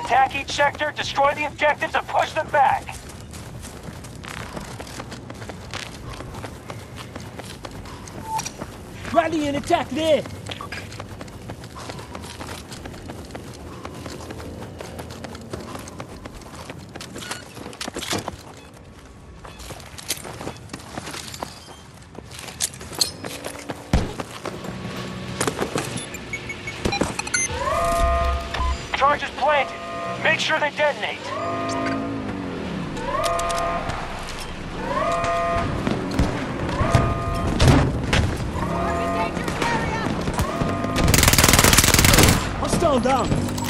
Attack each sector, destroy the objectives, and push them back. Rally and attack there! Charges planted. Make sure they detonate. Hostile down!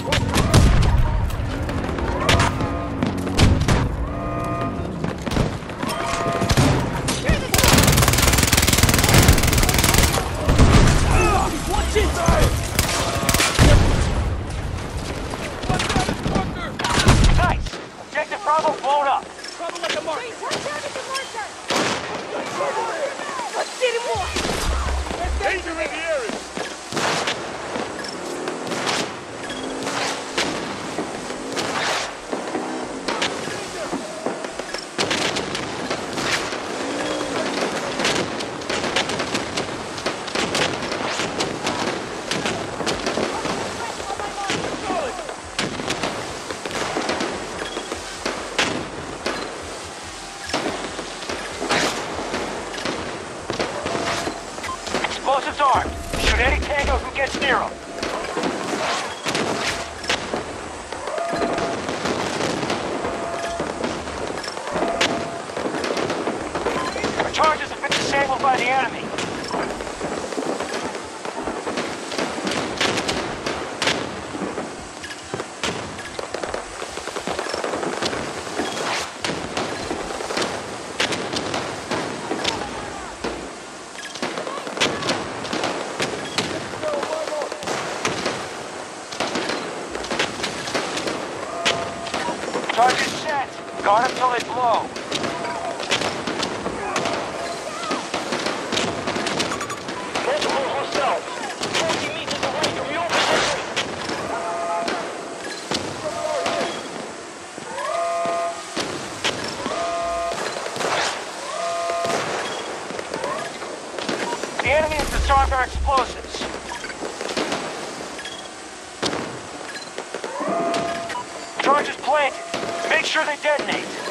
Watch it! Nice! Objective Bravo blown up. Trouble like a mark! Danger in the area! Explosives armed. Shoot any tango who gets near them. Our charges have been disabled by the enemy. Charges set. Guard them till they blow. Multiple hostiles. 40 meters away from your position. The enemy has disarmed our explosives. Charges planted. Make sure they detonate.